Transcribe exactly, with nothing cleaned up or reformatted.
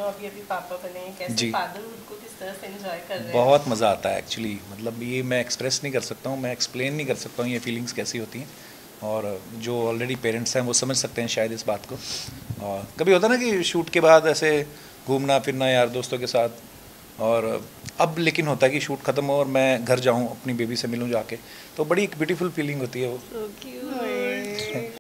अभी अभी पापा बने हैं, कैसे जी, फादरहुड को किस तरह से एंजॉय कर रहे हैं आप? बहुत मज़ा आता है एक्चुअली। मतलब ये मैं एक्सप्रेस नहीं कर सकता हूँ, मैं एक्सप्लेन नहीं कर सकता हूँ ये फीलिंग्स कैसी होती हैं। और जो ऑलरेडी पेरेंट्स हैं वो समझ सकते हैं शायद इस बात को। और कभी होता है ना कि शूट के बाद ऐसे घूमना फिरना यार दोस्तों के साथ। और अब लेकिन होता है कि शूट ख़त्म हो और मैं घर जाऊँ अपनी बेबी से मिलूँ जाके, तो बड़ी एक ब्यूटीफुल फीलिंग होती है वो। So cute. ओए